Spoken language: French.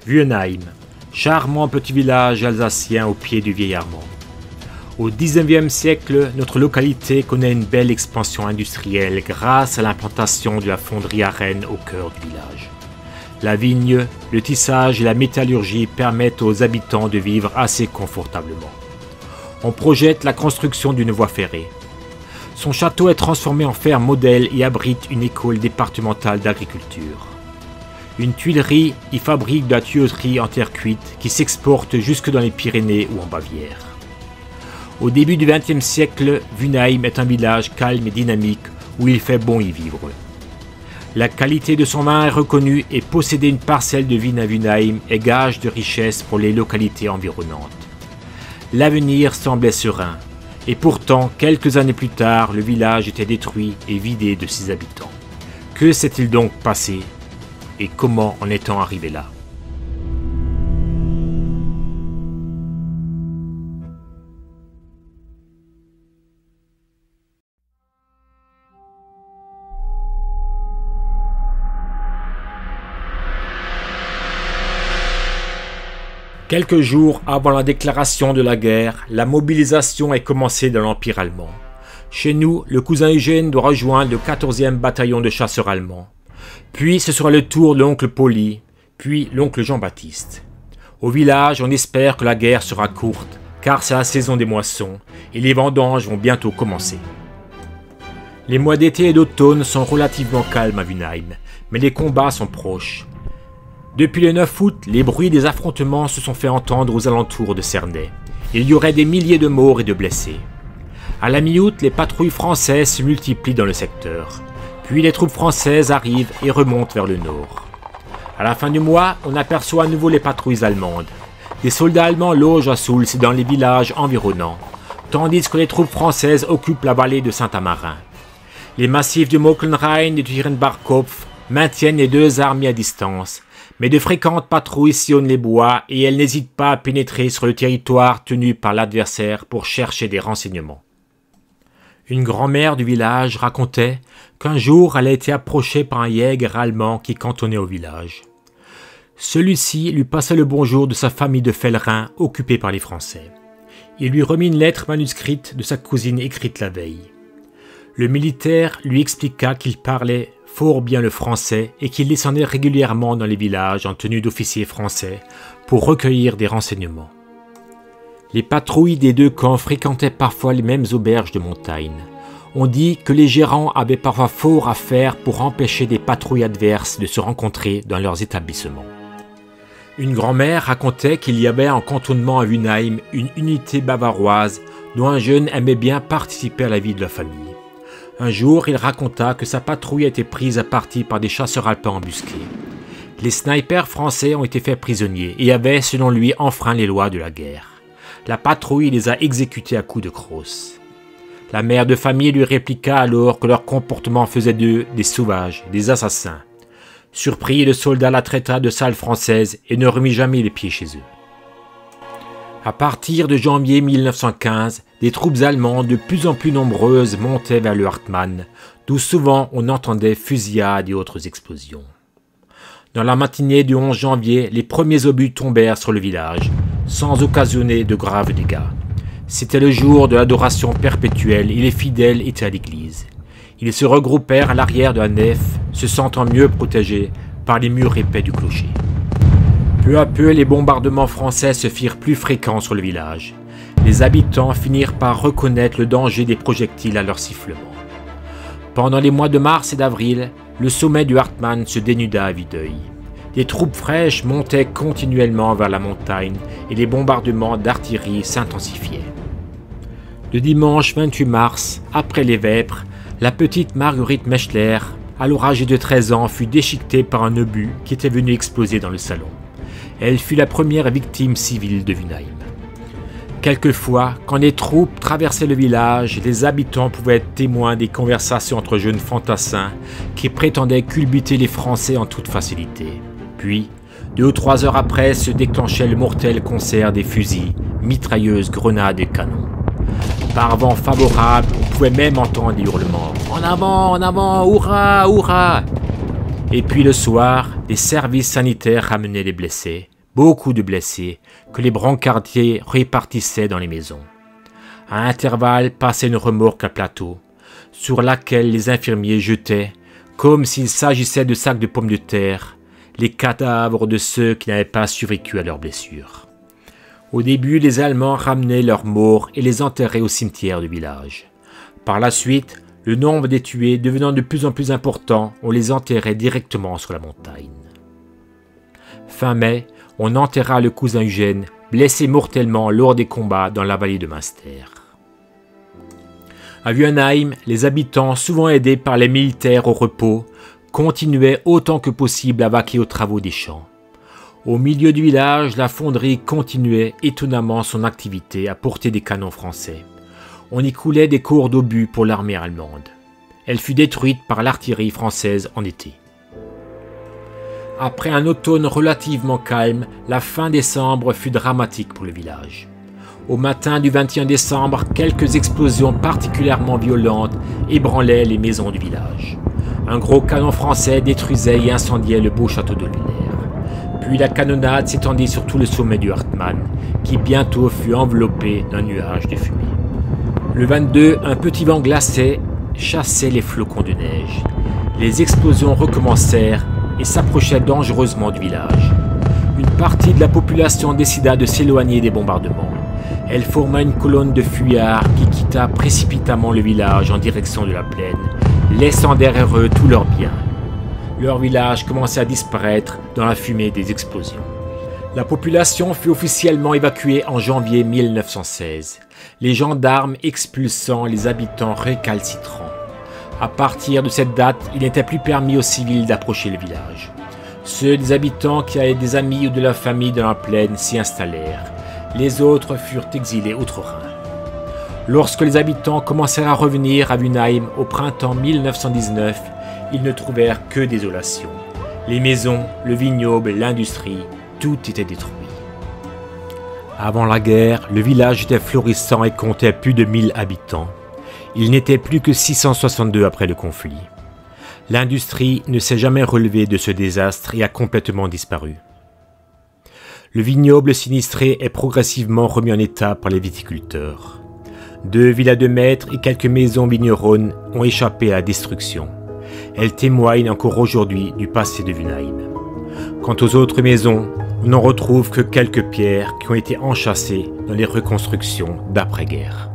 Wünnheim, charmant petit village alsacien au pied du vieil Armand. Au XIXe siècle, notre localité connaît une belle expansion industrielle grâce à l'implantation de la fonderie à Rennes au cœur du village. La vigne, le tissage et la métallurgie permettent aux habitants de vivre assez confortablement. On projette la construction d'une voie ferrée. Son château est transformé en ferme modèle et abrite une école départementale d'agriculture. Une tuilerie y fabrique de la tuyauterie en terre cuite qui s'exporte jusque dans les Pyrénées ou en Bavière. Au début du XXe siècle, Wünnheim est un village calme et dynamique où il fait bon y vivre. La qualité de son vin est reconnue et posséder une parcelle de vigne à Wünnheim est gage de richesse pour les localités environnantes. L'avenir semblait serein, et pourtant, quelques années plus tard, le village était détruit et vidé de ses habitants. Que s'est-il donc passé? Et comment en est-on arrivé là? Quelques jours avant la déclaration de la guerre, la mobilisation est commencée dans l'Empire allemand. Chez nous, le cousin Eugène doit rejoindre le 14e bataillon de chasseurs allemands. Puis ce sera le tour de l'oncle Pauli, puis l'oncle Jean-Baptiste. Au village, on espère que la guerre sera courte, car c'est la saison des moissons, et les vendanges vont bientôt commencer. Les mois d'été et d'automne sont relativement calmes à Wünnheim, mais les combats sont proches. Depuis le 9 août, les bruits des affrontements se sont fait entendre aux alentours de Cernay. Il y aurait des milliers de morts et de blessés. À la mi-août, les patrouilles françaises se multiplient dans le secteur. Puis les troupes françaises arrivent et remontent vers le nord. À la fin du mois, on aperçoit à nouveau les patrouilles allemandes. Des soldats allemands logent à Soultz et dans les villages environnants, tandis que les troupes françaises occupent la vallée de Saint-Amarin. Les massifs de Mockenrhein et de Tierenbachkopf maintiennent les deux armées à distance, mais de fréquentes patrouilles sillonnent les bois et elles n'hésitent pas à pénétrer sur le territoire tenu par l'adversaire pour chercher des renseignements. Une grand-mère du village racontait qu'un jour elle a été approchée par un jäger allemand qui cantonnait au village. Celui-ci lui passa le bonjour de sa famille de pèlerins occupée par les Français. Il lui remit une lettre manuscrite de sa cousine écrite la veille. Le militaire lui expliqua qu'il parlait fort bien le français et qu'il descendait régulièrement dans les villages en tenue d'officier français pour recueillir des renseignements. Les patrouilles des deux camps fréquentaient parfois les mêmes auberges de montagne. On dit que les gérants avaient parfois fort à faire pour empêcher des patrouilles adverses de se rencontrer dans leurs établissements. Une grand-mère racontait qu'il y avait en cantonnement à Wünnheim une unité bavaroise dont un jeune aimait bien participer à la vie de la famille. Un jour, il raconta que sa patrouille a été prise à partie par des chasseurs alpins embusqués. Les snipers français ont été faits prisonniers et avaient, selon lui, enfreint les lois de la guerre. La patrouille les a exécutés à coups de crosse. La mère de famille lui répliqua alors que leur comportement faisait d'eux des sauvages, des assassins. Surpris, le soldat la traita de sale française et ne remit jamais les pieds chez eux. À partir de janvier 1915, des troupes allemandes de plus en plus nombreuses montaient vers le Hartmann, d'où souvent on entendait fusillades et autres explosions. Dans la matinée du 11 janvier, les premiers obus tombèrent sur le village, sans occasionner de graves dégâts. C'était le jour de l'adoration perpétuelle et les fidèles étaient à l'église. Ils se regroupèrent à l'arrière de la nef, se sentant mieux protégés par les murs épais du clocher. Peu à peu, les bombardements français se firent plus fréquents sur le village. Les habitants finirent par reconnaître le danger des projectiles à leur sifflement. Pendant les mois de mars et d'avril, le sommet du Hartmann se dénuda à vue d'œil. Des troupes fraîches montaient continuellement vers la montagne et les bombardements d'artillerie s'intensifiaient. Le dimanche 28 mars, après les vêpres, la petite Marguerite Mechler, alors âgée de 13 ans, fut déchiquetée par un obus qui était venu exploser dans le salon. Elle fut la première victime civile de Wünnheim. Quelquefois, quand les troupes traversaient le village, les habitants pouvaient être témoins des conversations entre jeunes fantassins qui prétendaient culbuter les Français en toute facilité. Puis, 2 ou 3 heures après, se déclenchait le mortel concert des fusils, mitrailleuses, grenades et canons. Par vent favorable, on pouvait même entendre des hurlements « En avant, hurrah, hurrah !» Et puis le soir, les services sanitaires ramenaient les blessés, beaucoup de blessés, que les brancardiers répartissaient dans les maisons. À intervalles passait une remorque à plateau, sur laquelle les infirmiers jetaient, comme s'il s'agissait de sacs de pommes de terre, les cadavres de ceux qui n'avaient pas survécu à leurs blessures. Au début, les Allemands ramenaient leurs morts et les enterraient au cimetière du village. Par la suite, le nombre des tués devenant de plus en plus important, on les enterrait directement sur la montagne. Fin mai, on enterra le cousin Eugène, blessé mortellement lors des combats dans la vallée de Münster. À Wünnheim, les habitants, souvent aidés par les militaires au repos, continuaient autant que possible à vaquer aux travaux des champs. Au milieu du village, la fonderie continuait étonnamment son activité à portée des canons français. On y coulait des cours d'obus pour l'armée allemande. Elle fut détruite par l'artillerie française en été. Après un automne relativement calme, la fin décembre fut dramatique pour le village. Au matin du 21 décembre, quelques explosions particulièrement violentes ébranlaient les maisons du village. Un gros canon français détruisait et incendiait le beau château de Lunaire. Puis la canonnade s'étendit sur tout le sommet du Hartmann, qui bientôt fut enveloppé d'un nuage de fumée. Le 22, un petit vent glacé chassait les flocons de neige. Les explosions recommencèrent et s'approchaient dangereusement du village. Une partie de la population décida de s'éloigner des bombardements. Elle forma une colonne de fuyards qui quitta précipitamment le village en direction de la plaine, laissant derrière eux tous leurs biens. Leur village commençait à disparaître dans la fumée des explosions. La population fut officiellement évacuée en janvier 1916, les gendarmes expulsant les habitants récalcitrants. À partir de cette date, il n'était plus permis aux civils d'approcher le village. Ceux des habitants qui avaient des amis ou de la famille dans la plaine s'y installèrent. Les autres furent exilés outre-Rhin. Lorsque les habitants commencèrent à revenir à Wünnheim au printemps 1919, ils ne trouvèrent que désolation. Les maisons, le vignoble, l'industrie, tout était détruit. Avant la guerre, le village était florissant et comptait plus de 1000 habitants. Il n'était plus que 662 après le conflit. L'industrie ne s'est jamais relevée de ce désastre et a complètement disparu. Le vignoble sinistré est progressivement remis en état par les viticulteurs. 2 villas de maîtres et quelques maisons vigneronnes ont échappé à la destruction. Elles témoignent encore aujourd'hui du passé de Wünnheim. Quant aux autres maisons, on n'en retrouve que quelques pierres qui ont été enchâssées dans les reconstructions d'après-guerre.